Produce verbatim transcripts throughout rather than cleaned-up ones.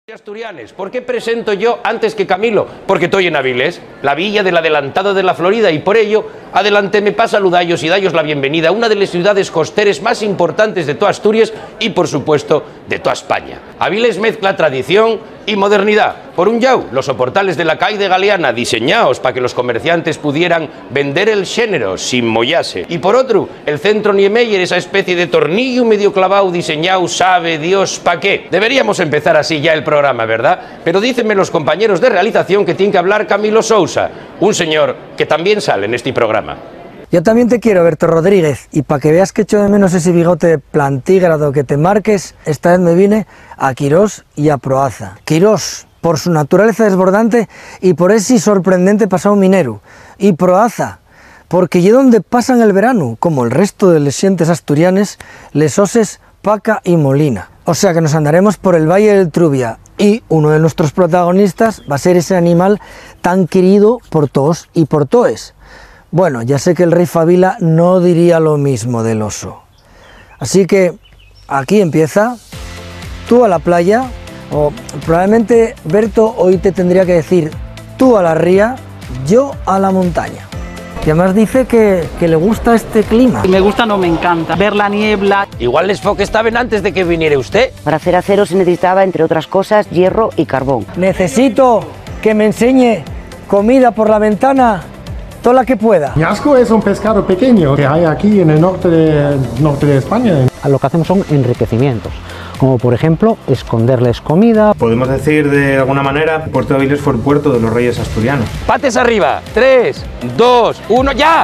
Asturianes, ¿por qué presento yo antes que Camilo? Porque estoy en Avilés, la villa del adelantado de la Florida, y por ello, adelánteme para saludallos y dallos la bienvenida a una de las ciudades costeras más importantes de toda Asturias y, por supuesto, de toda España. Avilés mezcla tradición y modernidad. Por un lado, los soportales de la calle de Galeana, diseñados para que los comerciantes pudieran vender el género sin mollase. Y por otro, el centro Niemeyer, esa especie de tornillo medio clavado diseñado, sabe Dios pa' qué. Deberíamos empezar así ya el programa, ¿verdad? Pero dícenme los compañeros de realización que tiene que hablar Camilo Sousa, un señor que también sale en este programa. Yo también te quiero, Berto Rodríguez, y para que veas que echo de menos ese bigote plantígrado que te marques, esta vez me vine a Quirós y a Proaza. Quirós, por su naturaleza desbordante y por ese sorprendente pasado minero, y Proaza, porque allí donde pasan el verano, como el resto de les sientes asturianes, les oses Paca y Molina. O sea que nos andaremos por el Valle del Trubia, y uno de nuestros protagonistas va a ser ese animal tan querido por todos y por toes. Bueno, ya sé que el rey Fabila no diría lo mismo del oso. Así que aquí empieza, tú a la playa, o probablemente Berto hoy te tendría que decir tú a la ría, yo a la montaña. Y además dice que, que le gusta este clima. Me gusta, no me encanta, ver la niebla. Igual les foques estaban antes de que viniera usted. Para hacer acero se necesitaba, entre otras cosas, hierro y carbón. Necesito que me enseñe comida por la ventana, toda la que pueda. Ñasco es un pescado pequeño que hay aquí en el norte de, norte de España. Lo que hacemos son enriquecimientos, como por ejemplo esconderles comida. Podemos decir de alguna manera, Puerto de Avilés fue el puerto de los reyes asturianos. Pates arriba, tres, dos, uno, ¡ya!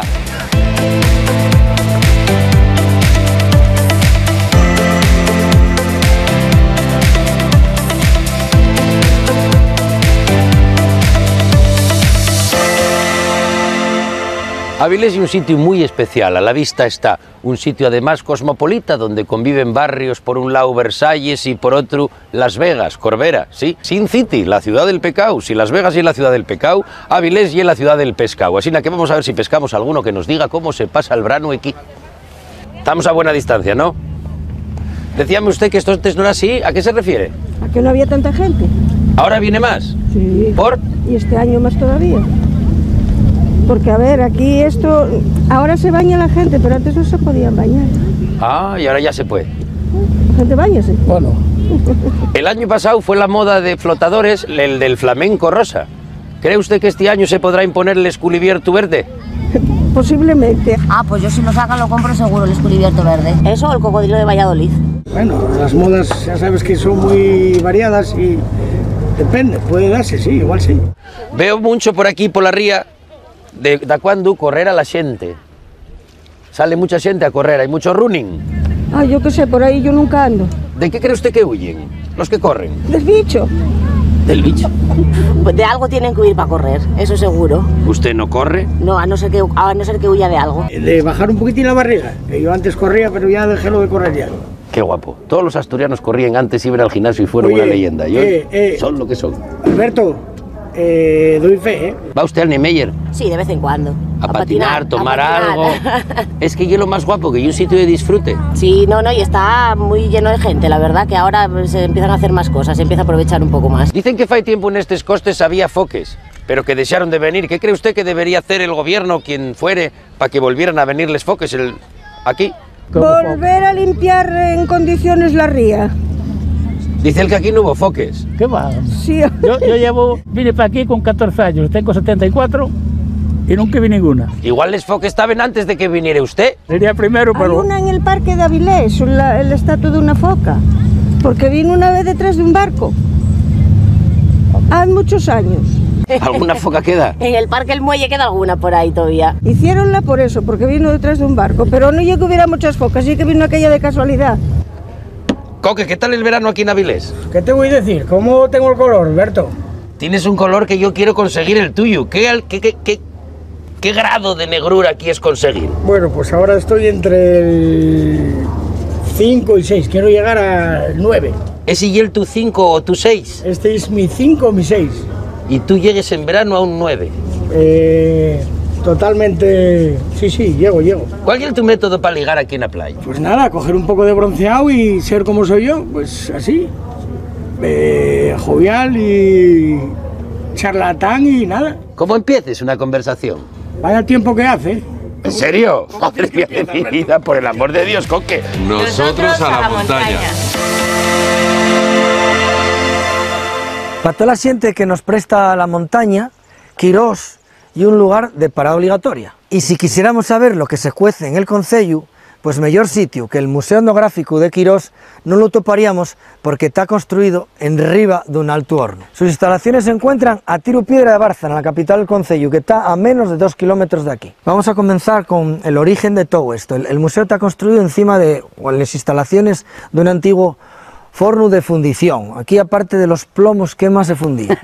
Avilés es un sitio muy especial, a la vista está un sitio además cosmopolita donde conviven barrios, por un lado Versalles y por otro Las Vegas, Corbera, sí, Sin City, la ciudad del pecado. Si Las Vegas es la ciudad del pecado, Avilés es la ciudad del pescado. Así que vamos a ver si pescamos alguno que nos diga cómo se pasa el verano aquí. Estamos a buena distancia, ¿no? Decíame usted que esto antes no era así, ¿a qué se refiere? ¿A que no había tanta gente? ¿Ahora viene más? Sí. ¿Por? Y este año más todavía. Porque, a ver, aquí esto... Ahora se baña la gente, pero antes no se podían bañar. Ah, y ahora ya se puede. La gente bañase. Bueno. El año pasado fue la moda de flotadores, el del flamenco rosa. ¿Cree usted que este año se podrá imponer el esculibierto verde? Posiblemente. Ah, pues yo si lo sacan lo compro seguro, el esculibierto verde. Eso o el cocodrilo de Valladolid. Bueno, las modas ya sabes que son muy variadas y depende, puede darse, sí, igual sí. Veo mucho por aquí, por la ría, de, de cuando correr a la gente. Sale mucha gente a correr, hay mucho running. Ah, yo qué sé, por ahí yo nunca ando. ¿De qué cree usted que huyen? Los que corren. Del bicho. ¿Del bicho? Pues de algo tienen que huir para correr, eso seguro. ¿Usted no corre? No, a no ser que, a no ser que huya de algo. De bajar un poquitín la barriga, que yo antes corría, pero ya dejé lo de correr ya. Qué guapo. Todos los asturianos corrían antes, iban al gimnasio y fueron Oye, una leyenda. Y hoy eh, eh, son lo que son. Alberto, eh, doy fe, ¿eh? ¿Va usted al Niemeyer? Sí, de vez en cuando. A, a patinar, patinar, tomar a patinar. algo. Es que yo lo más guapo, que hay un sitio de disfrute. Sí, no, no, y está muy lleno de gente, la verdad que ahora se empiezan a hacer más cosas, se empieza a aprovechar un poco más. Dicen que fai tiempo en estos costes había foques, pero que desearon de venir. ¿Qué cree usted que debería hacer el gobierno, quien fuere, para que volvieran a venir les foques el... aquí? Volver a limpiar en condiciones la ría. Dice él que aquí no hubo foques. ¿Qué va? Sí. Yo, yo llevo, vine para aquí con catorce años, tengo setenta y cuatro y nunca vi ninguna. Igual les foques estaban antes de que viniera usted. Sería primero, pero... Hay una en el parque de Avilés, la, el estatua de una foca, porque vino una vez detrás de un barco. Hace muchos años. ¿Alguna foca queda? En el parque El Muelle queda alguna por ahí todavía. Hicieronla por eso, porque vino detrás de un barco, pero no yo que hubiera muchas focas, sí que vino aquella de casualidad. Coque, ¿qué tal el verano aquí en Avilés? ¿Qué te voy a decir? ¿Cómo tengo el color, Alberto? Tienes un color que yo quiero conseguir el tuyo. ¿Qué, qué, qué, qué, qué grado de negrura quieres conseguir? Bueno, pues ahora estoy entre el cinco y seis, quiero llegar al nueve. ¿Es y el tu cinco o tu seis? Este es mi cinco o mi seis. Y tú llegues en verano a un nueve. Eh, totalmente... Sí, sí, llego, llego. ¿Cuál es tu método para ligar aquí en la playa? Pues nada, coger un poco de bronceado y ser como soy yo, pues así. Eh, eh, jovial y charlatán y nada. ¿Cómo empieces una conversación? Vaya tiempo que hace. ¿En serio? Madre mía de mi vida, por el amor de Dios, Coque. Nosotros a la montaña. Para toda la gente que nos presta la montaña, Quirós y un lugar de parada obligatoria. Y si quisiéramos saber lo que se cuece en el concello, pues mejor sitio que el Museo Etnográfico de Quirós no lo toparíamos porque está construido en riba de un alto horno. Sus instalaciones se encuentran a tiro piedra de Bárcena, la capital del concello, que está a menos de dos kilómetros de aquí. Vamos a comenzar con el origen de todo esto. El, el museo está construido encima de, o en las instalaciones de un antiguo forno de fundición. Aquí, aparte de los plomos, ¿qué más se fundía?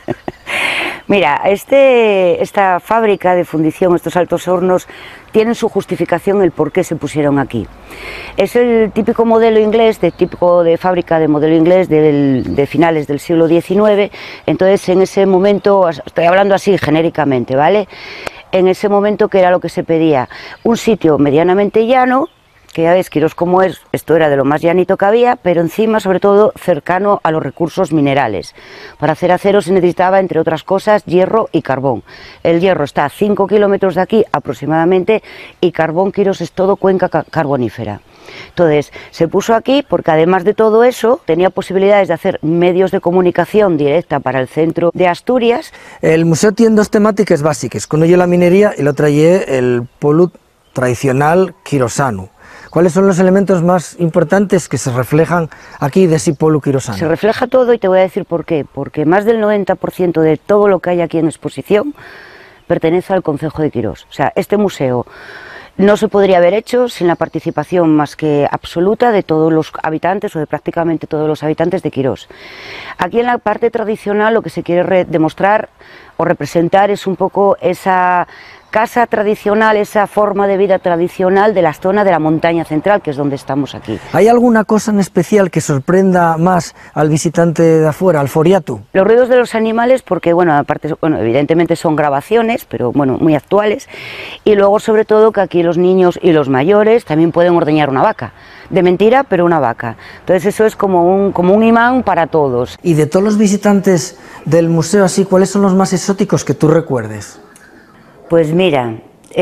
Mira, este, esta fábrica de fundición, estos altos hornos, tienen su justificación el por qué se pusieron aquí. Es el típico modelo inglés, de típico de fábrica de modelo inglés del, de finales del siglo diecinueve, entonces en ese momento, estoy hablando así genéricamente, ¿vale? En ese momento, ¿qué era lo que se pedía? Un sitio medianamente llano, que ya ves, Quirós como es, esto era de lo más llanito que había, pero encima, sobre todo, cercano a los recursos minerales. Para hacer acero se necesitaba, entre otras cosas, hierro y carbón. El hierro está a cinco kilómetros de aquí aproximadamente, y carbón, Quirós es todo cuenca carbonífera. Entonces, se puso aquí porque además de todo eso, tenía posibilidades de hacer medios de comunicación directa para el centro de Asturias. El museo tiene dos temáticas básicas, con ello la minería y la otra el polo tradicional quirosano. ¿Cuáles son los elementos más importantes que se reflejan aquí de ese polo quirosano? Se refleja todo y te voy a decir por qué. Porque más del noventa por ciento de todo lo que hay aquí en exposición pertenece al concejo de Quirós. O sea, este museo no se podría haber hecho sin la participación más que absoluta de todos los habitantes o de prácticamente todos los habitantes de Quirós. Aquí en la parte tradicional lo que se quiere demostrar o representar es un poco esa casa tradicional, esa forma de vida tradicional de la zona de la montaña central, que es donde estamos aquí. ¿Hay alguna cosa en especial que sorprenda más al visitante de afuera, al foriatu? Los ruidos de los animales, porque bueno, aparte, bueno, evidentemente son grabaciones, pero bueno, muy actuales, y luego sobre todo que aquí los niños y los mayores también pueden ordeñar una vaca, de mentira, pero una vaca. Entonces eso es como un, como un imán para todos. Y de todos los visitantes del museo así, ¿cuáles son los más exóticos que tú recuerdes? Pues mira,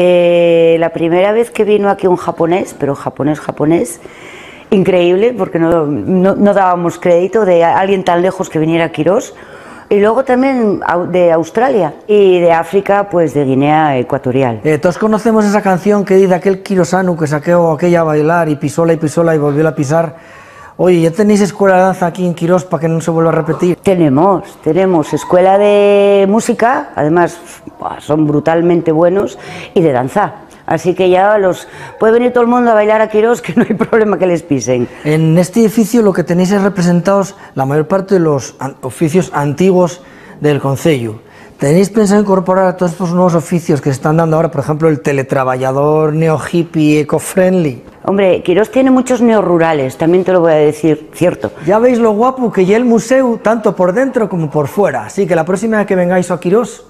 eh, la primera vez que vino aquí un japonés, pero japonés, japonés, increíble, porque no, no, no dábamos crédito de alguien tan lejos que viniera a Quirós, y luego también de Australia, y de África, pues de Guinea Ecuatorial. Eh, todos conocemos esa canción que dice aquel quirosano que saqueó aquella a bailar y pisóla y pisóla y volvió a pisar. Oye, ¿ya tenéis escuela de danza aquí en Quirós para que no se vuelva a repetir? Tenemos, tenemos escuela de música, además son brutalmente buenos, y de danza. Así que ya los puede venir todo el mundo a bailar a Quirós, que no hay problema que les pisen. En este edificio lo que tenéis es representados la mayor parte de los oficios antiguos del concello. ¿Tenéis pensado incorporar a todos estos nuevos oficios que se están dando ahora, por ejemplo, el teletraballador, neo-hippie, eco-friendly? Hombre, Quirós tiene muchos neorurales, también te lo voy a decir, cierto. Ya veis lo guapo que ya el museo, tanto por dentro como por fuera. Así que la próxima vez que vengáis a Quirós,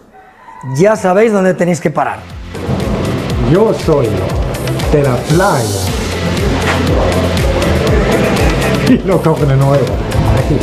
ya sabéis dónde tenéis que parar. Yo soy de la playa. Y lo cogen de nuevo. Aquí.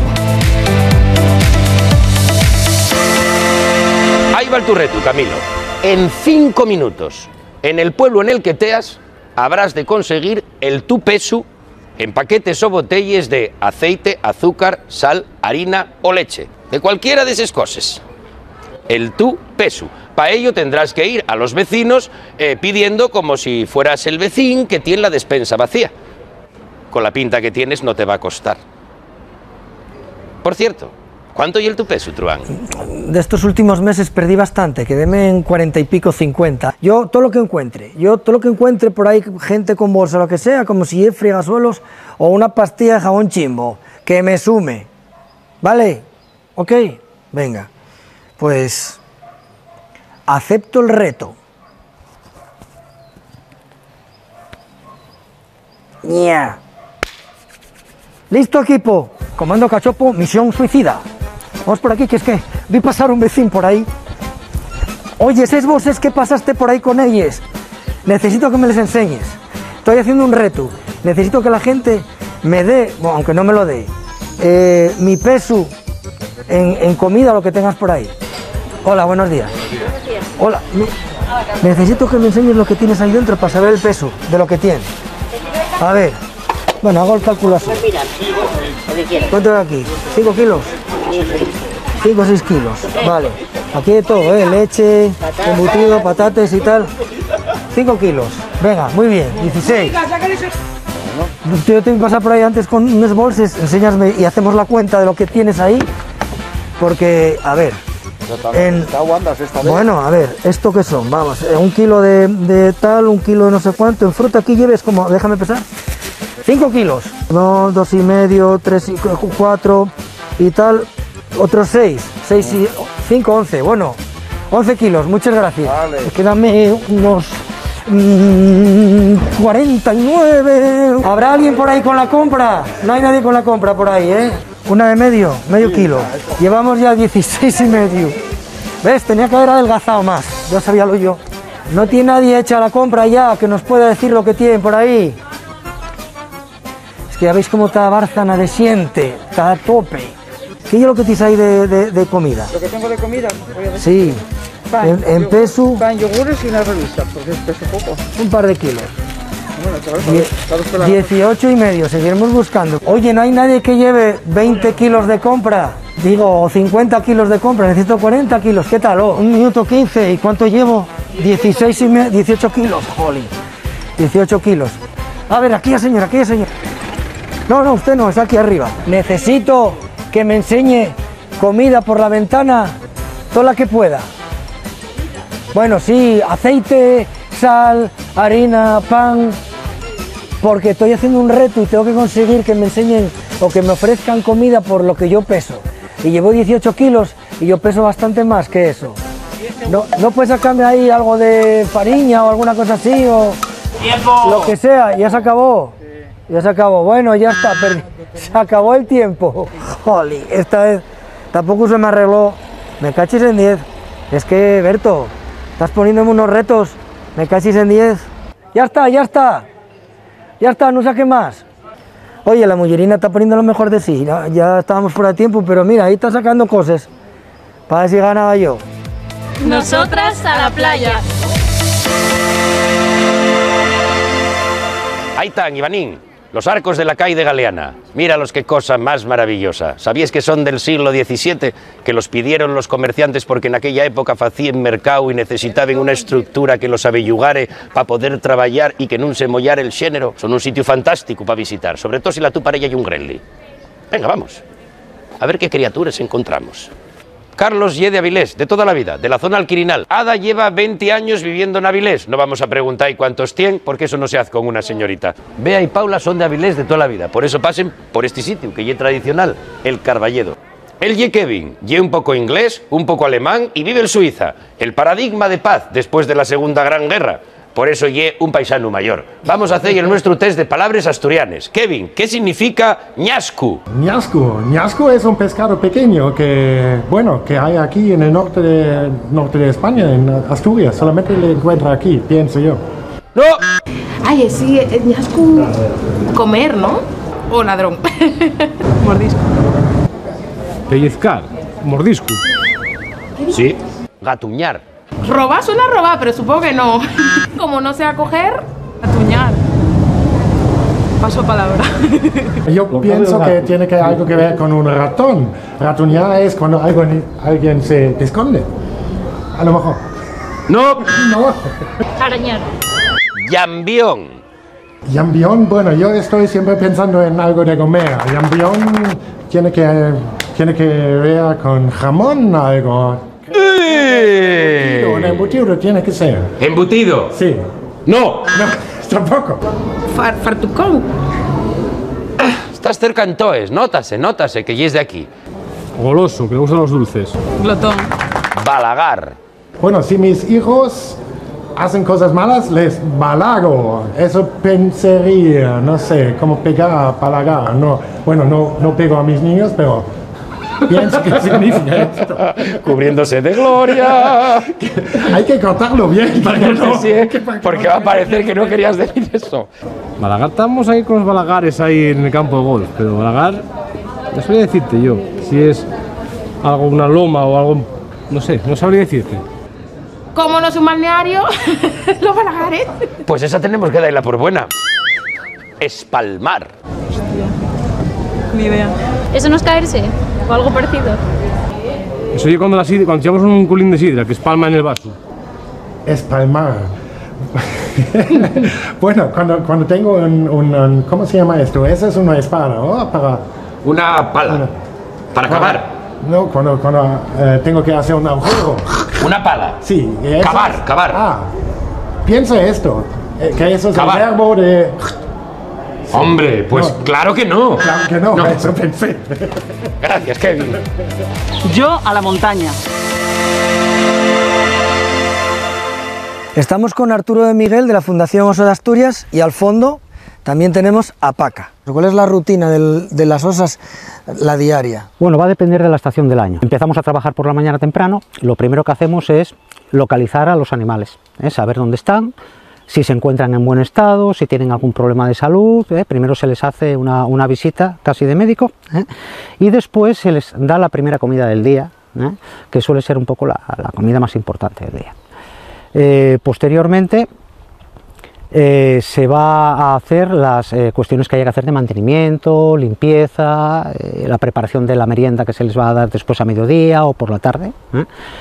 Ahí va el tu reto, Camilo. En cinco minutos, en el pueblo en el que teas, habrás de conseguir el tu peso en paquetes o botellas de aceite, azúcar, sal, harina o leche. De cualquiera de esas cosas. El tu peso. Para ello tendrás que ir a los vecinos eh, pidiendo como si fueras el vecín que tiene la despensa vacía. Con la pinta que tienes no te va a costar. Por cierto, ¿cuánto y el tu peso, Truán? De estos últimos meses perdí bastante, quedéme en cuarenta y pico, cincuenta. Yo todo lo que encuentre, yo todo lo que encuentre por ahí, gente con bolsa, lo que sea, como si es fregasuelos o una pastilla de jabón chimbo, que me sume. ¿Vale? ¿Ok? Venga. Pues acepto el reto. Yeah. Listo, equipo. Comando Cachopo, misión suicida. Vamos por aquí, que es que vi pasar un vecino por ahí. Oye, ¿es vos es que pasaste por ahí con ellos? Necesito que me les enseñes. Estoy haciendo un reto. Necesito que la gente me dé, bueno, aunque no me lo dé, eh, mi peso en, en comida o lo que tengas por ahí. Hola, buenos días. Hola, me- necesito que me enseñes lo que tienes ahí dentro para saber el peso de lo que tiene. A ver, bueno, hago el cálculo así. Mira, lo que quieras. ¿Cuánto hay aquí? ¿cinco kilos? cinco o seis kilos, vale. Aquí hay todo, ¿eh? Leche, embutido, patatas y tal. cinco kilos, venga, muy bien, dieciséis. Yo tengo que pasar por ahí antes con unos bolsos, enséñasme y hacemos la cuenta de lo que tienes ahí. Porque, a ver, en, bueno, a ver, ¿esto qué son? Vamos, eh, un kilo de, de tal, un kilo de no sé cuánto. En fruta aquí lleves como, déjame pesar, cinco kilos. No, dos y medio, tres y cuatro y tal, otros seis, seis y cinco, once, bueno, once kilos, muchas gracias. Vale. Quédame unos mmm, cuarenta y nueve. ¿Habrá alguien por ahí con la compra? No hay nadie con la compra por ahí, ¿eh? Una de medio, medio kilo. Llevamos ya dieciséis y medio. ¿Ves? Tenía que haber adelgazado más. Ya sabía lo yo. No tiene nadie hecha la compra ya que nos pueda decir lo que tienen por ahí. Es que ya veis cómo está Bárcena de siente. Está a tope. ¿Qué es lo que tienes ahí de, de, de comida? Lo que tengo de comida, voy a ver. Sí. Pan, en, en peso. Pan, yogures y una revista, porque es peso poco. Un par de kilos. Bueno, claro, Die- sabes que la- dieciocho y medio, seguiremos buscando. Oye, ¿no hay nadie que lleve veinte kilos de compra? Digo, o cincuenta kilos de compra, necesito cuarenta kilos. ¿Qué tal? Oh, un minuto quince, ¿y cuánto llevo? dieciséis y medio, dieciocho kilos, jolín. dieciocho kilos. A ver, aquí, señora, aquí, señora. No, no, usted no, está aquí arriba. Necesito que me enseñe comida por la ventana, toda la que pueda. Bueno, sí, aceite, sal, harina, pan, porque estoy haciendo un reto y tengo que conseguir que me enseñen o que me ofrezcan comida por lo que yo peso. Y llevo dieciocho kilos y yo peso bastante más que eso. ¿No, no puedes sacarme ahí algo de fariña o alguna cosa así o ¡Tiempo! lo que sea? Ya se acabó. Ya se acabó. Bueno, ya está. perdi- Se acabó el tiempo. Jolly, esta vez tampoco se me arregló. Me cachis en diez. Es que, Berto, estás poniéndome unos retos. Me cachis en diez. Ya está, ya está. Ya está, no saque más. Oye, la mullerina está poniendo lo mejor de sí. Ya, ya estábamos fuera de tiempo, pero mira, ahí está sacando cosas. Para ver si ganaba yo. Nosotras a la playa. Ahí están, Ivanín, los arcos de la calle de Galeana. Míralos, qué cosa más maravillosa. ¿Sabíais que son del siglo diecisiete? Que los pidieron los comerciantes porque en aquella época facían mercado y necesitaban una estructura que los abellugare para poder trabajar y que no se mollara el xénero. Son un sitio fantástico para visitar, sobre todo si la tu parella y un Grenly. Venga, vamos. A ver qué criaturas encontramos. Carlos Ye de Avilés, de toda la vida, de la zona al Quirinal. Ada lleva veinte años viviendo en Avilés. No vamos a preguntar ¿y cuántos tienen? Porque eso no se hace con una señorita. Bea y Paula son de Avilés de toda la vida. Por eso pasen por este sitio, que ye tradicional, el Carballedo. El Ye Kevin, ye un poco inglés, un poco alemán y vive en Suiza. El paradigma de paz después de la Segunda Gran Guerra. Por eso ye un paisano mayor. Vamos a hacer el nuestro test de palabras asturianes. Kevin, ¿qué significa ñascu? Ñasco. Ñasco es un pescado pequeño que, bueno, que hay aquí en el norte de, norte de España, en Asturias. Solamente le encuentra aquí, pienso yo. ¡No! Ay, sí, es ñascu comer, ¿no? O ladrón. Mordisco. Pellizcar, mordisco. Sí. Gatuñar. Robar suena a robar, pero supongo que no. Como no sea coger, Atuñar. Paso palabra. Yo pienso que tiene que algo que ver con un ratón. Ratuñar es cuando algo, alguien se esconde. A lo mejor. No. No. arañar. Llambión. Llambión, bueno, yo estoy siempre pensando en algo de comer. Llambión tiene que, tiene que ver con jamón, algo. ¡Eh! Un embutido tiene que ser. ¿Embutido? Sí. No. No, tampoco. Far, fartucón. Estás cerca en Toes, nótase, nótase que ya es de aquí. Goloso, que le gustan los dulces. Glotón. Balagar. Bueno, si mis hijos hacen cosas malas, les balago. Eso pensaría, no sé, cómo pegar, balagar. No, bueno, no, no pego a mis niños, pero pienso que significa esto. Cubriéndose de gloria. Hay que cortarlo bien para que no, Sí, sí, porque va a parecer que no querías decir eso. Balagar, estamos ahí con los balagares ahí en el campo de golf, pero balagar, ya sabría decirte yo, si es algo, una loma o algo, no sé, no sabría decirte. Como no es un balneario, los Balagares. Pues esa tenemos que darla por buena. Espalmar. Ni idea. ¿Eso no es caerse? ¿O algo parecido? Eso oye cuando, la sidra, cuando echamos un culín de sidra, que espalma en el vaso. Espalmar. Bueno, cuando, cuando tengo un, un, un... ¿Cómo se llama esto? Esa es una espada, ¿no? Para... Una pala. Una, para para cavar. No, cuando, cuando eh, tengo que hacer un agujero. Una pala. Sí. Cavar, es, cavar. Ah, piensa esto, eh, que eso es cavar. el verbo de... Hombre, pues no, claro que no. Claro que no, no. Eso pensé. Gracias, Kevin. Yo a la montaña. Estamos con Arturo de Miguel de la Fundación Oso de Asturias y al fondo también tenemos a Paca. ¿Cuál es la rutina del, de las osas, la diaria? Bueno, va a depender de la estación del año. Empezamos a trabajar por la mañana temprano. Lo primero que hacemos es localizar a los animales, ¿eh? Saber dónde están, si se encuentran en buen estado, si tienen algún problema de salud. ¿eh? Primero se les hace una, una visita casi de médico, ¿eh? Y después se les da la primera comida del día, ¿eh? Que suele ser un poco la, la comida más importante del día. Eh, posteriormente eh, se va a hacer las eh, cuestiones que haya que hacer de mantenimiento, limpieza, eh, la preparación de la merienda que se les va a dar después a mediodía o por la tarde, ¿eh?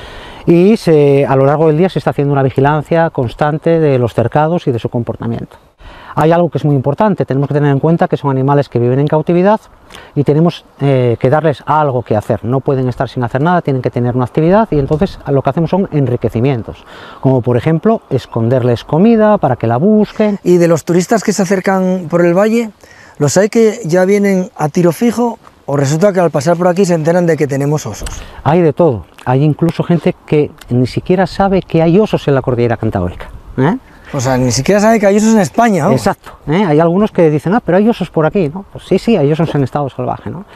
Y se, a lo largo del día se está haciendo una vigilancia constante de los cercados y de su comportamiento. Hay algo que es muy importante, tenemos que tener en cuenta que son animales que viven en cautividad y tenemos eh, que darles algo que hacer, no pueden estar sin hacer nada, tienen que tener una actividad y entonces lo que hacemos son enriquecimientos, como por ejemplo esconderles comida para que la busquen. Y de los turistas que se acercan por el valle, ¿los hay que ya vienen a tiro fijo o resulta que al pasar por aquí se enteran de que tenemos osos? Hay de todo, hay incluso gente que ni siquiera sabe que hay osos en la cordillera cantábrica, ¿eh? O sea, ni siquiera sabe que hay osos en España, ¿no? Exacto, ¿eh? Hay algunos que dicen, ah, pero hay osos por aquí, ¿no? Pues sí, sí, hay osos en estado salvaje, ¿no?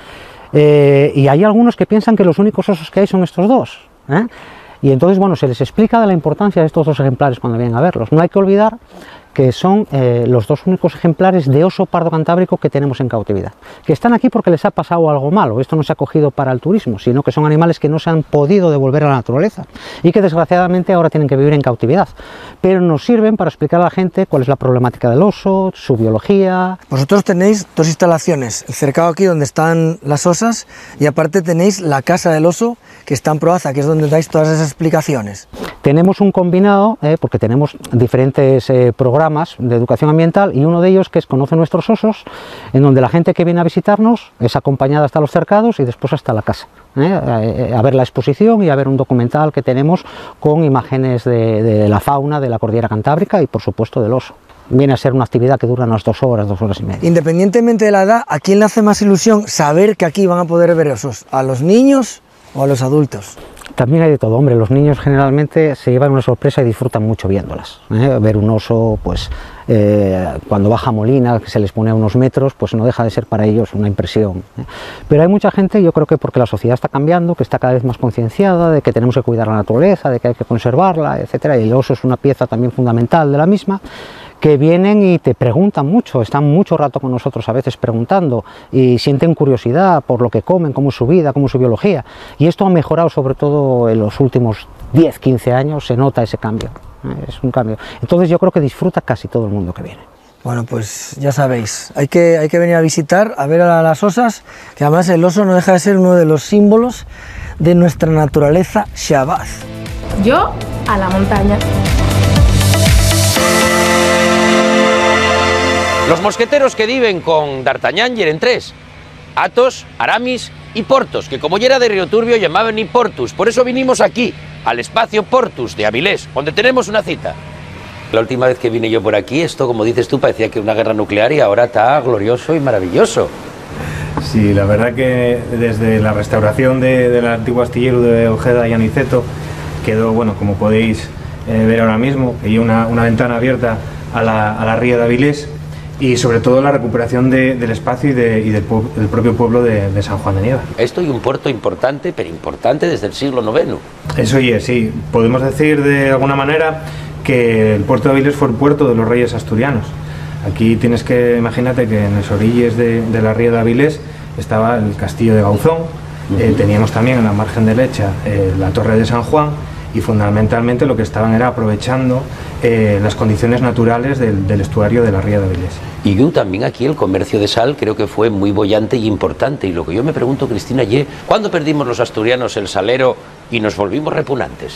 Eh, y hay algunos que piensan que los únicos osos que hay son estos dos, ¿eh? Y entonces, bueno, se les explica de la importancia de estos dos ejemplares cuando vienen a verlos. No hay que olvidar que son eh, los dos únicos ejemplares de oso pardo cantábrico que tenemos en cautividad, que están aquí porque les ha pasado algo malo. Esto no se ha cogido para el turismo, sino que son animales que no se han podido devolver a la naturaleza y que desgraciadamente ahora tienen que vivir en cautividad, pero nos sirven para explicar a la gente cuál es la problemática del oso, su biología. Vosotros tenéis dos instalaciones, el cercado aquí donde están las osas y aparte tenéis la casa del oso que está en Proaza, que es donde dais todas esas explicaciones. Tenemos un combinado, eh, porque tenemos diferentes eh, programas de educación ambiental y uno de ellos que es Conoce nuestros osos, en donde la gente que viene a visitarnos es acompañada hasta los cercados y después hasta la casa, eh, a, a ver la exposición y a ver un documental que tenemos con imágenes de, de la fauna de la cordillera cantábrica y por supuesto del oso. Viene a ser una actividad que dura unas dos horas, dos horas y media. Independientemente de la edad, ¿a quién le hace más ilusión saber que aquí van a poder ver osos? ¿A los niños o a los adultos? También hay de todo, hombre, los niños generalmente se llevan una sorpresa y disfrutan mucho viéndolas, ¿eh? Ver un oso, pues eh, cuando baja Molina, que se les pone a unos metros, pues no deja de ser para ellos una impresión, ¿eh? Pero hay mucha gente, yo creo que porque la sociedad está cambiando, que está cada vez más concienciada de que tenemos que cuidar la naturaleza, de que hay que conservarla, etcétera, y el oso es una pieza también fundamental de la misma, que vienen y te preguntan mucho, están mucho rato con nosotros a veces preguntando y sienten curiosidad por lo que comen, cómo es su vida, cómo es su biología, y esto ha mejorado sobre todo en los últimos diez, quince años, se nota ese cambio, ¿eh? Es un cambio. Entonces yo creo que disfruta casi todo el mundo que viene. Bueno, pues ya sabéis, hay que, hay que venir a visitar, a ver a las osas, que además el oso no deja de ser uno de los símbolos de nuestra naturaleza Shabaz. Yo a la montaña. Los mosqueteros que viven con D'Artagnan yeren tres, Athos, Aramis y Porthos, que como ya era de Río Turbio llamaban y Portus. Por eso vinimos aquí, al espacio Portus de Avilés, donde tenemos una cita. La última vez que vine yo por aquí, esto, como dices tú, parecía que una guerra nuclear y ahora está glorioso y maravilloso. Sí, la verdad que desde la restauración de, del antiguo astillero de Ojeda y Aniceto quedó, bueno, como podéis eh, ver ahora mismo, que hay una, una ventana abierta a la, a la ría de Avilés, y sobre todo la recuperación de, del espacio y, de, y del, del propio pueblo de, de San Juan de Nieva. Esto y un puerto importante, pero importante desde el siglo noveno. Eso es, sí. Podemos decir de alguna manera que el puerto de Avilés fue el puerto de los reyes asturianos. Aquí tienes que, imagínate que en las orillas de, de la ría de Avilés estaba el castillo de Gauzón eh, teníamos también en la margen derecha eh, la Torre de San Juan, y fundamentalmente lo que estaban era aprovechando eh, las condiciones naturales del, del estuario de la ría de Avilés. Y yo también aquí el comercio de sal creo que fue muy bollante y importante, y lo que yo me pregunto, Cristina, ye, ¿cuándo perdimos los asturianos el salero y nos volvimos repugnantes?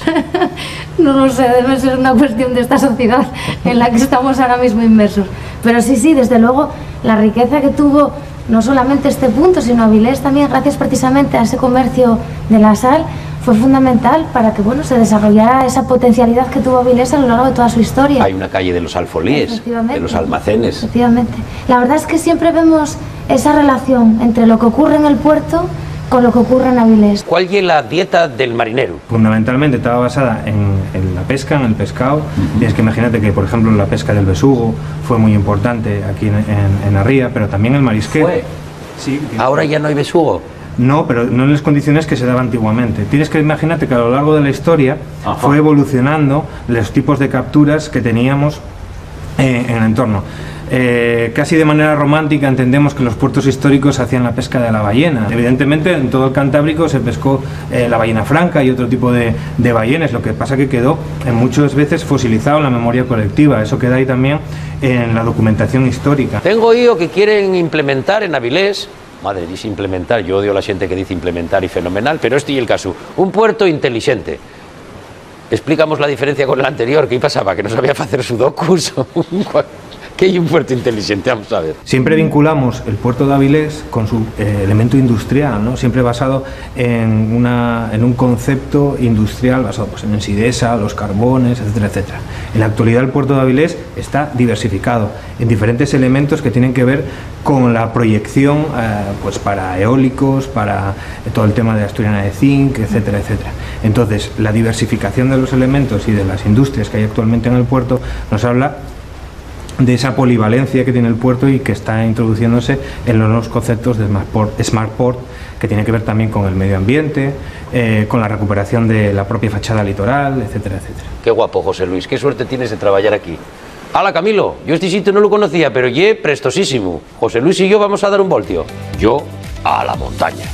No lo sé, debe ser una cuestión de esta sociedad en la que estamos ahora mismo inmersos. Pero sí, sí, desde luego, la riqueza que tuvo no solamente este punto, sino Avilés también, gracias precisamente a ese comercio de la sal, fue fundamental para que, bueno, se desarrollara esa potencialidad que tuvo Avilés a lo largo de toda su historia. Hay una calle de los alfolíes, de los almacenes. Efectivamente. La verdad es que siempre vemos esa relación entre lo que ocurre en el puerto con lo que ocurre en Avilés. ¿Cuál es la dieta del marinero? Fundamentalmente estaba basada en, en la pesca, en el pescado. Uh-huh. Y es que imagínate que, por ejemplo, la pesca del besugo fue muy importante aquí en, en, en la ría, pero también el marisqueo. ¿Fue? Sí. ¿Ahora ya no hay besugo? No, pero no en las condiciones que se daba antiguamente. Tienes que imagínate que a lo largo de la historia Ajá. fue evolucionando los tipos de capturas que teníamos eh, en el entorno. Eh, casi de manera romántica entendemos que los puertos históricos hacían la pesca de la ballena. Evidentemente en todo el Cantábrico se pescó eh, la ballena franca y otro tipo de, de ballenas, lo que pasa que quedó en muchas veces fosilizado en la memoria colectiva. Eso queda ahí también en la documentación histórica. Tengo oído que quieren implementar en Avilés, madre, dice implementar, yo odio a la gente que dice implementar y fenomenal, pero este y el caso, un puerto inteligente. Explicamos la diferencia con el anterior, ¿qué pasaba? ¿Que no sabía hacer sudokus? ¿Qué hay un puerto inteligente? Vamos a ver. Siempre vinculamos el puerto de Avilés con su eh, elemento industrial, ¿no? Siempre basado en, una, en un concepto industrial basado pues, en el Sidesa, los carbones, etcétera, etcétera. En la actualidad el puerto de Avilés está diversificado en diferentes elementos que tienen que ver con la proyección eh, pues para eólicos, para todo el tema de Asturiana de Zinc, etcétera, etcétera. Entonces, la diversificación de los elementos y de las industrias que hay actualmente en el puerto nos habla de esa polivalencia que tiene el puerto y que está introduciéndose en los nuevos conceptos de Smart Port, Smart Port, que tiene que ver también con el medio ambiente, eh, con la recuperación de la propia fachada litoral, etcétera, etcétera. Qué guapo, José Luis, qué suerte tienes de trabajar aquí. Hala, Camilo, yo este sitio no lo conocía, pero ye prestosísimo. José Luis y yo vamos a dar un voltio. Yo a la montaña.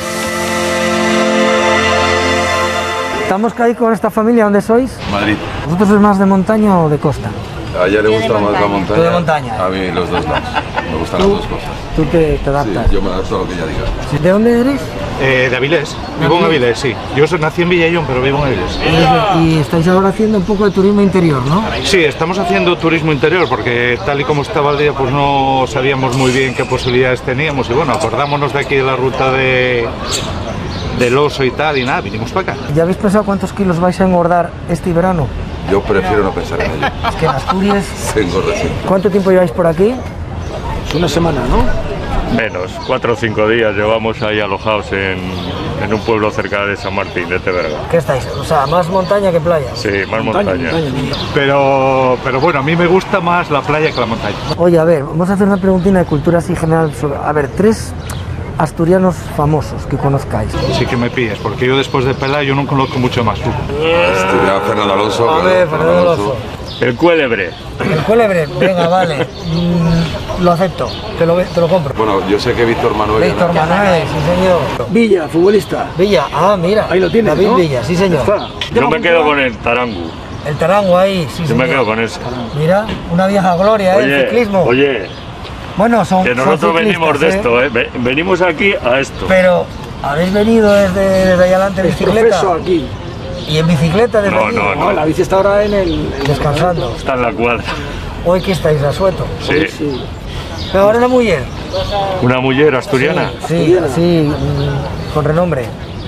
Estamos ahí con esta familia, ¿dónde sois? Madrid. ¿Vosotros sois más de montaña o de costa? A ella le gusta más la montaña. ¿Tú de montaña? A mí los dos lados. Me gustan las dos cosas. ¿Tú te, te adaptas? Sí, yo me adapto a lo que ella diga. ¿De dónde eres? Eh, de Avilés. Vivo en Avilés, sí. Yo soy, nací en Villallón, pero vivo en Avilés. Y, y estáis ahora haciendo un poco de turismo interior, ¿no? Sí, estamos haciendo turismo interior porque tal y como estaba el día, pues no sabíamos muy bien qué posibilidades teníamos. Y bueno, acordámonos de aquí de la ruta de... del oso y tal, y nada, vinimos para acá. ¿Ya habéis pensado cuántos kilos vais a engordar este verano? Yo prefiero no pensar en ello. Es que en Asturias... Se engorda siempre. ¿Cuánto tiempo lleváis por aquí? Una semana, ¿no? Menos, cuatro o cinco días llevamos ahí alojados en, en un pueblo cerca de San Martín, de Teverga. ¿Qué estáis? O sea, más montaña que playa. Sí, más montaña. montaña. montaña, montaña. Pero, pero bueno, a mí me gusta más la playa que la montaña. Oye, a ver, vamos a hacer una preguntina de cultura así general. Sobre, a ver, tres asturianos famosos que conozcáis. Sí que me pillas, porque yo después de Pela yo no conozco mucho más. Estudiaba Fernando Alonso. A ver, Fernando Alonso. El Cuélebre. El Cuélebre, venga, vale. Mm, lo acepto, te lo, te lo compro. Bueno, yo sé que Víctor Manuel. Víctor Manuel, sí señor. Villa, futbolista. Villa, ah, mira. Ahí lo tienes, David ¿no? Villa, sí señor. Yo me quedo con el Tarangu. El Tarangu ahí, sí Yo señor. me quedo con ese. Mira, una vieja gloria, ¿eh? Oye, el ciclismo. Oye. Bueno, son Que nosotros son venimos de esto, ¿eh? Venimos aquí a esto. Pero, ¿habéis venido desde, desde ahí adelante en bicicleta? Aquí. ¿Y en bicicleta desde no, aquí? No, no, no. La bici está ahora en el... Descansando. Está en la cuadra. Hoy que estáis a sueto. Sí. sí. Pero ahora una mujer. ¿Una mujer asturiana? Sí, sí, sí, con renombre.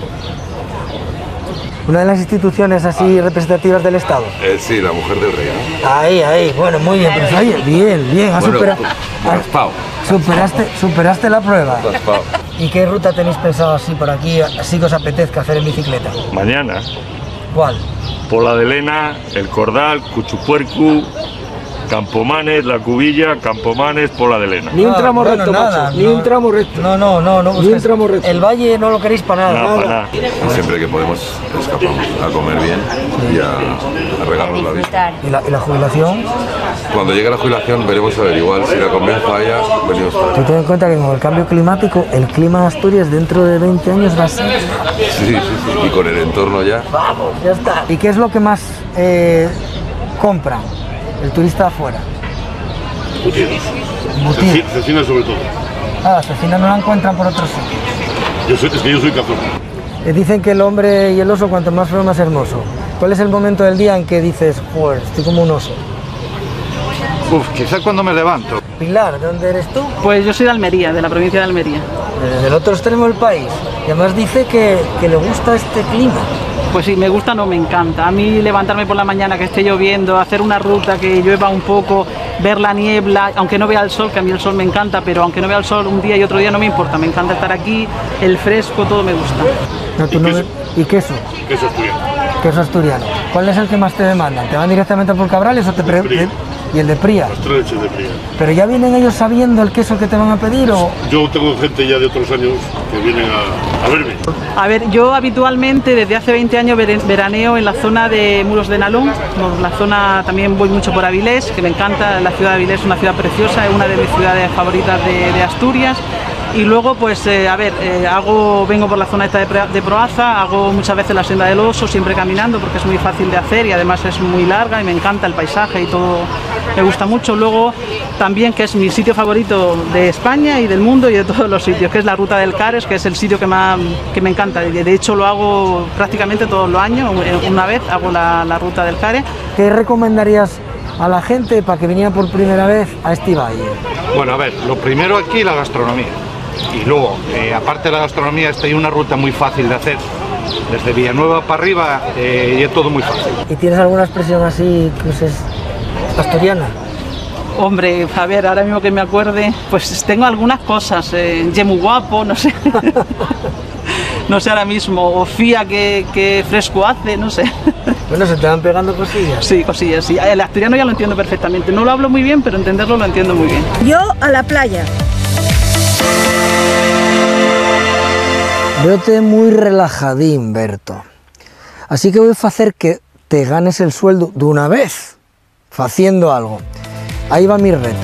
Una de las instituciones así representativas del Estado. Eh, sí, la mujer del rey, ¿no? Ahí, ahí, bueno, muy bien, pero oye, bien, bien, has bueno, superado. raspado. Superaste, superaste la prueba. Raspado. ¿Y qué ruta tenéis pensado así por aquí, así que os apetezca hacer en bicicleta? Mañana. ¿Cuál? Pola de Lena, El Cordal, Cuchupuercu, Campomanes, La Cubilla, Campomanes, Pola de Lena. Ni un tramo bueno, recto, nada, macho. Ni no. un tramo recto. No, no, no, no. Ni un tramo recto. El valle no lo queréis para nada. Nada, para nada. Siempre que podemos escapamos a comer bien y a, a regarnos la vida. ¿Y la, y la jubilación? Cuando llegue la jubilación veremos a ver, igual si la convenzo a ella, venimos para Tú acá. ten en cuenta que con el cambio climático, el clima de Asturias dentro de veinte años va a ser... Sí, sí, sí, y con el entorno ya. Vamos, ya está. ¿Y qué es lo que más eh, compra el turista de afuera? Embutidos. Embutidos. Ceci- Cecina sobre todo. Ah, la cecina no la encuentran por otros sitios. Yo soy, es que yo soy cazón. Eh, dicen que el hombre y el oso, cuanto más feo, más hermoso. ¿Cuál es el momento del día en que dices, joder, estoy como un oso? Uf, quizá cuando me levanto. Pilar, ¿de dónde eres tú? Pues yo soy de Almería, de la provincia de Almería. Desde el otro extremo del país. Y además dice que, que le gusta este clima. Pues sí, me gusta, no me encanta. A mí levantarme por la mañana, que esté lloviendo, hacer una ruta que llueva un poco, ver la niebla, aunque no vea el sol, que a mí el sol me encanta, pero aunque no vea el sol un día y otro día no me importa. Me encanta estar aquí, el fresco, todo me gusta. No, tú no ves- ¿Y queso? Queso asturiano. Queso asturiano. ¿Cuál es el que más te demandan? ¿Te van directamente por Cabrales o te pre- de- y el de Pría? Las tres leches de fría. ¿Pero ya vienen ellos sabiendo el queso que te van a pedir o...? Yo tengo gente ya de otros años que vienen a, a verme. A ver, yo habitualmente desde hace veinte años veren- veraneo en la zona de Muros de Nalón, por la zona también voy mucho por Avilés, que me encanta, la ciudad de Avilés es una ciudad preciosa, es una de mis ciudades favoritas de, de Asturias. Y luego, pues, eh, a ver, eh, hago, vengo por la zona esta de, Pre- de Proaza, hago muchas veces la senda del oso, siempre caminando, porque es muy fácil de hacer y además es muy larga y me encanta el paisaje y todo, me gusta mucho. Luego, también, que es mi sitio favorito de España y del mundo y de todos los sitios, que es la Ruta del Cares, que es el sitio que, más, que me encanta. Y de hecho, lo hago prácticamente todos los años, una vez hago la, la Ruta del Cares. ¿Qué recomendarías a la gente para que viniera por primera vez a este valle? Bueno, a ver, lo primero aquí la gastronomía. Y luego, eh, aparte de la gastronomía, esta hay una ruta muy fácil de hacer. Desde Villanueva para arriba eh, y es todo muy fácil. ¿Y tienes alguna expresión así que uses asturiana? Hombre, a ver, ahora mismo que me acuerde, pues tengo algunas cosas, eh, ye muy guapo, no sé, no sé ahora mismo, o fía que, que fresco hace, no sé. Bueno, se te van pegando cosillas. Sí, cosillas, sí. El asturiano ya lo entiendo perfectamente, no lo hablo muy bien, pero entenderlo lo entiendo muy bien. Yo a la playa. Veote muy relajadín, Berto. Así que voy a hacer que te ganes el sueldo de una vez, haciendo algo. Ahí va mi reto.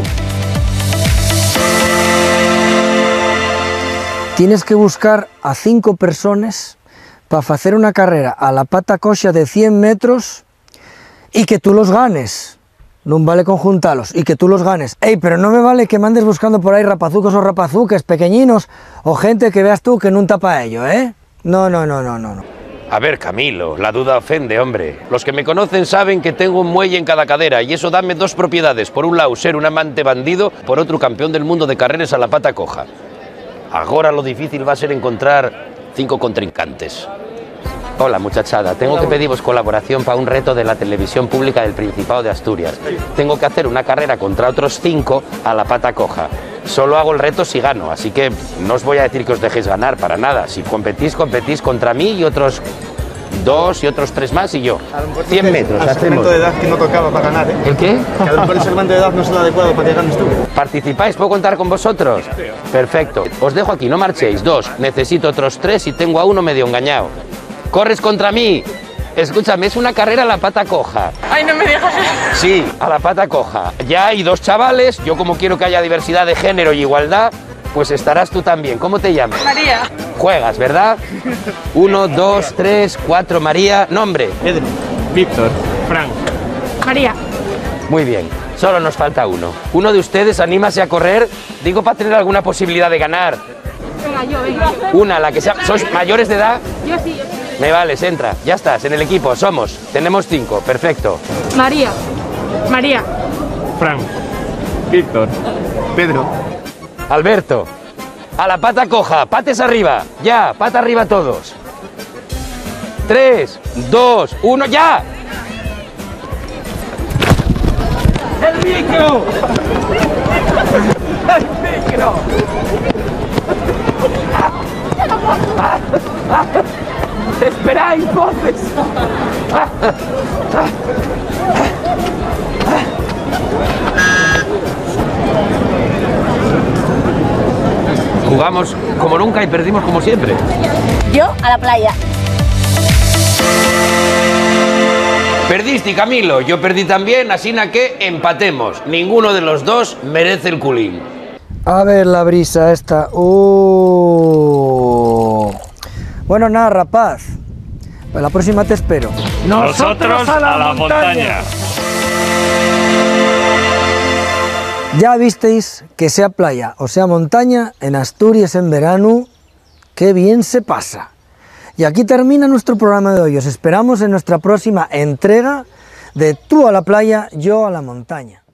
Tienes que buscar a cinco personas para hacer una carrera a la pata coxa de cien metros y que tú los ganes. No vale conjuntarlos y que tú los ganes. Ey, pero no me vale que mandes buscando por ahí rapazucos o rapazuques pequeñinos o gente que veas tú que no tapa ello, ¿eh? No, no, no, no, no, no. A ver, Camilo, la duda ofende, hombre. Los que me conocen saben que tengo un muelle en cada cadera y eso dame dos propiedades. Por un lado, ser un amante bandido, por otro, campeón del mundo de carreras a la pata coja. Ahora lo difícil va a ser encontrar cinco contrincantes. Hola, muchachada. Tengo que pediros colaboración para un reto de la televisión pública del Principado de Asturias. Tengo que hacer una carrera contra otros cinco a la pata coja. Solo hago el reto si gano, así que no os voy a decir que os dejéis ganar, para nada. Si competís, competís contra mí y otros dos y otros tres más y yo. cien metros, al hacemos. segmento de edad que no tocaba para ganar, ¿eh? ¿El qué? Que a lo mejor el segmento de edad no es el adecuado para que ganes tú. ¿Participáis? ¿Puedo contar con vosotros? Perfecto. Os dejo aquí, no marchéis. Dos, necesito otros tres y tengo a uno medio engañado. ¡Corres contra mí! Escúchame, es una carrera a la pata coja. Ay, no me digas. Sí, a la pata coja. Ya hay dos chavales, yo como quiero que haya diversidad de género y igualdad, pues estarás tú también. ¿Cómo te llamas? María. Juegas, ¿verdad? Uno, dos, tres, cuatro, María. Nombre. Pedro. Víctor. Frank. María. Muy bien, solo nos falta uno. Uno de ustedes, anímase a correr, digo para tener alguna posibilidad de ganar. Venga, yo, venga. Una, la que sea. ¿Sois mayores de edad? Yo sí, yo sí. Me vales, entra. Ya estás, en el equipo, somos. Tenemos cinco, perfecto. María. María. Frank. Víctor. Pedro. Alberto. A la pata coja, pates arriba. Ya, pata arriba todos. Tres, dos, uno, ya. ¡El micro! ¡El micro! ¡Esperáis, voces! Jugamos como nunca y perdimos como siempre. Yo a la playa. Perdiste, Camilo, yo perdí también, así na que empatemos. Ninguno de los dos merece el culín. A ver la brisa esta. Uh. Bueno, nada, rapaz. Pues la próxima te espero. Nosotros a la, a la montaña. montaña. Ya visteis que sea playa o sea montaña, en Asturias en verano, qué bien se pasa. Y aquí termina nuestro programa de hoy. Os esperamos en nuestra próxima entrega de Tú a la playa, yo a la montaña.